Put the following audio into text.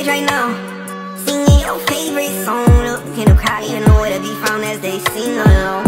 stage right now, singing your favorite song. Look in the crowd, you know where to be found as they sing along.